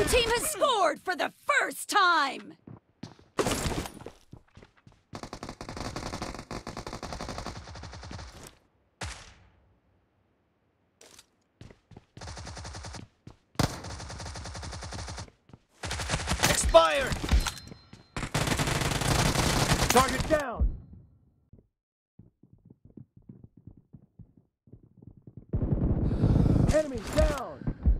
team has scored for the first time! Expired! Target down! Enemy down!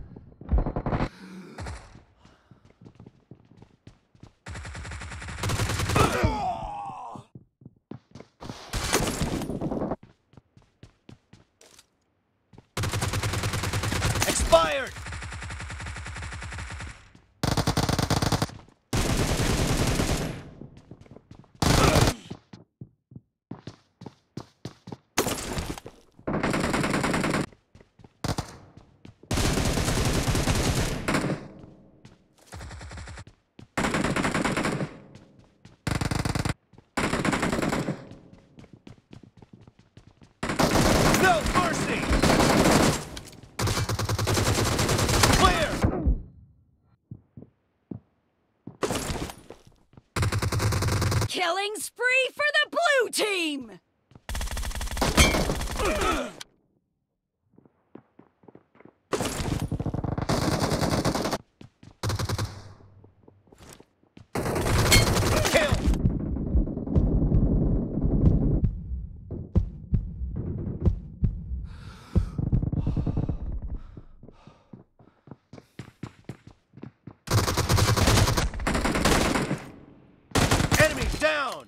Expired! No mercy! Clear! Killing spree for the blue team! Kill! Enemy down!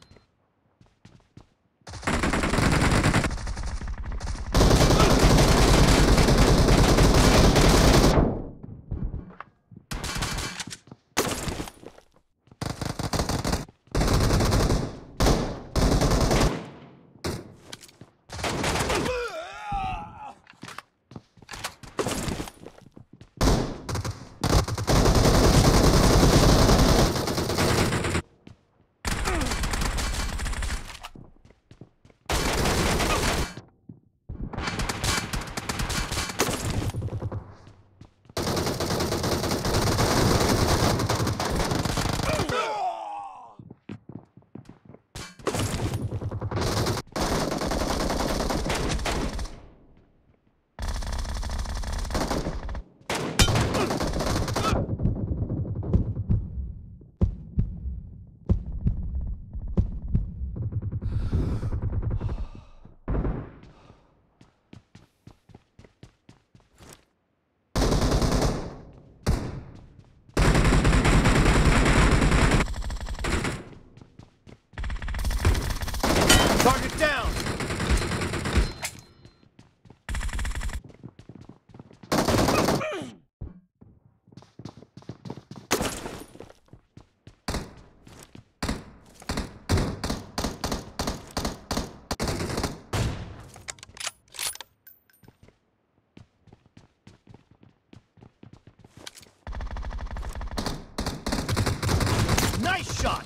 Target down! Nice shot!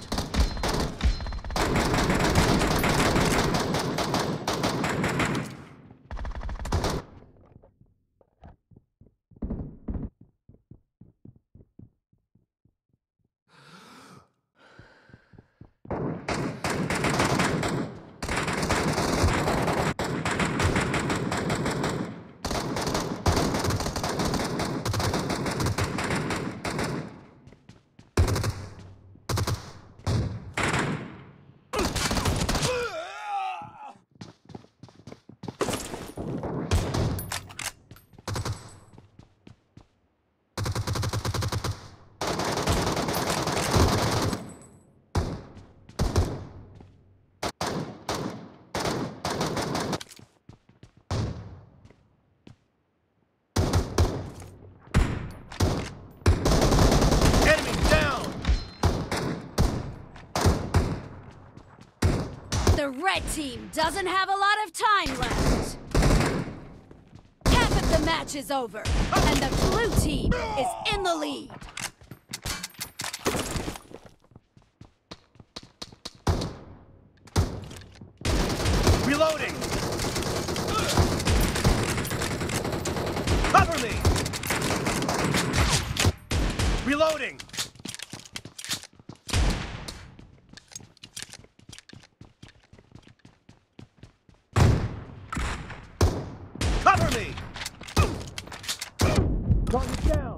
The red team doesn't have a lot of time left. Half of the match is over, and the blue team is in the lead. Reloading! Cover me! Reloading! Reloading! Cover me! Target down!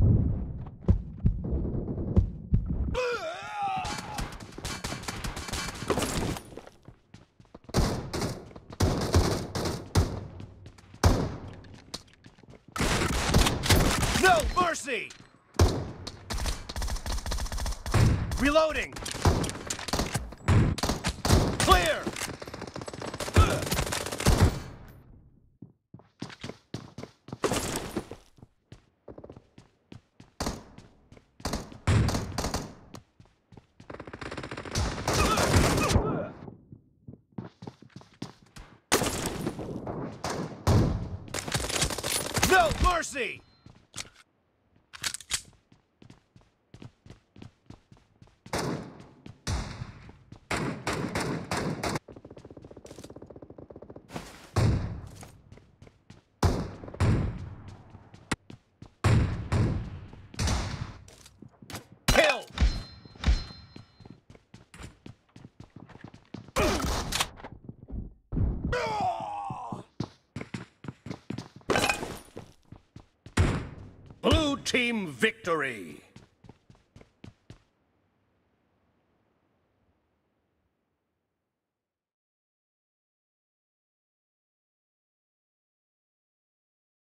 No mercy! Reloading! Clear! No mercy! Kill! Blue team victory!